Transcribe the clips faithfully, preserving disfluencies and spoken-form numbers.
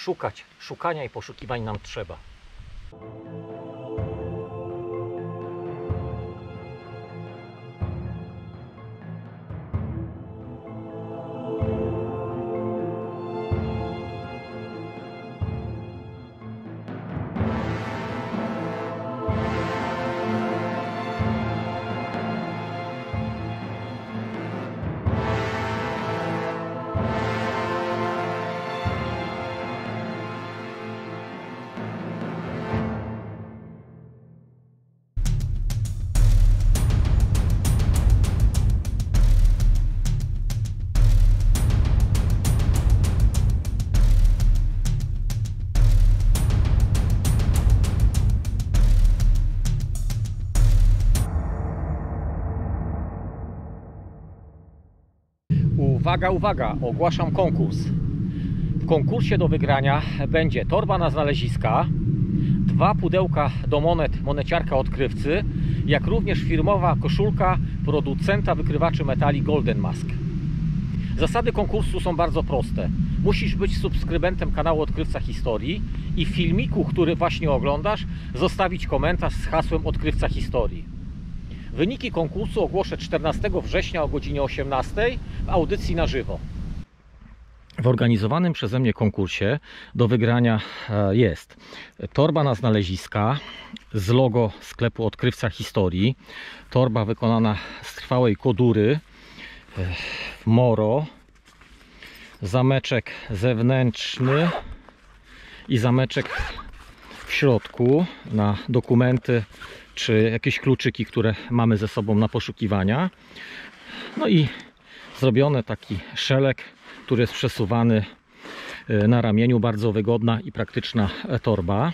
szukać, szukania i poszukiwań nam trzeba. Uwaga, uwaga, ogłaszam konkurs. W konkursie do wygrania będzie torba na znaleziska, dwa pudełka do monet moneciarka odkrywcy, jak również firmowa koszulka producenta wykrywaczy metali Golden Mask. Zasady konkursu są bardzo proste. Musisz być subskrybentem kanału Odkrywca Historii i w filmiku, który właśnie oglądasz, zostawić komentarz z hasłem Odkrywca Historii. Wyniki konkursu ogłoszę czternastego września o godzinie osiemnastej w audycji na żywo. W organizowanym przeze mnie konkursie do wygrania jest torba na znaleziska z logo sklepu Odkrywca Historii, torba wykonana z trwałej kodury w moro, zameczek zewnętrzny i zameczek w środku na dokumenty czy jakieś kluczyki, które mamy ze sobą na poszukiwania. No i zrobiony taki szelek, który jest przesuwany na ramieniu. Bardzo wygodna i praktyczna torba.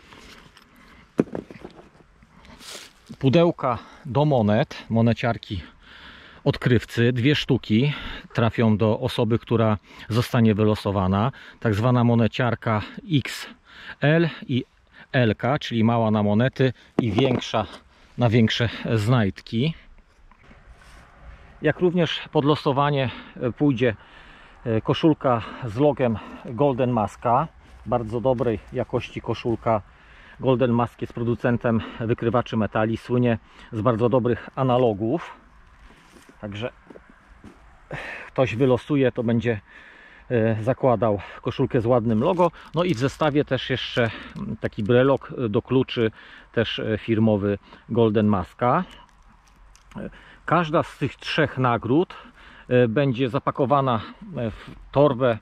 Pudełka do monet, moneciarki odkrywcy, dwie sztuki trafią do osoby, która zostanie wylosowana. Tak zwana moneciarka X L i L K, czyli mała na monety i większa na większe znajdki. Jak również pod losowanie pójdzie koszulka z logiem Golden Maska. Bardzo dobrej jakości koszulka. Golden Mask jest producentem wykrywaczy metali, słynie z bardzo dobrych analogów. Także ktoś wylosuje, to będzie zakładał koszulkę z ładnym logo. No i w zestawie też jeszcze taki brelok do kluczy, też firmowy Golden Maska. Każda z tych trzech nagród będzie zapakowana w torbę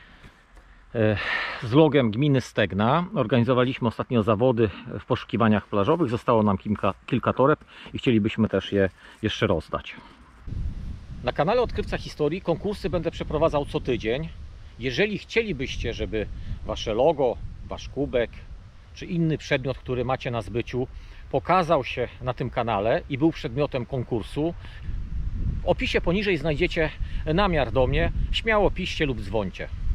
z logiem gminy Stegna. Organizowaliśmy ostatnio zawody w poszukiwaniach plażowych. Zostało nam kilka, kilka toreb i chcielibyśmy też je jeszcze rozdać. Na kanale Odkrywca Historii konkursy będę przeprowadzał co tydzień. Jeżeli chcielibyście, żeby wasze logo, wasz kubek czy inny przedmiot, który macie na zbyciu, pokazał się na tym kanale i był przedmiotem konkursu, w opisie poniżej znajdziecie namiar do mnie. Śmiało piszcie lub dzwońcie.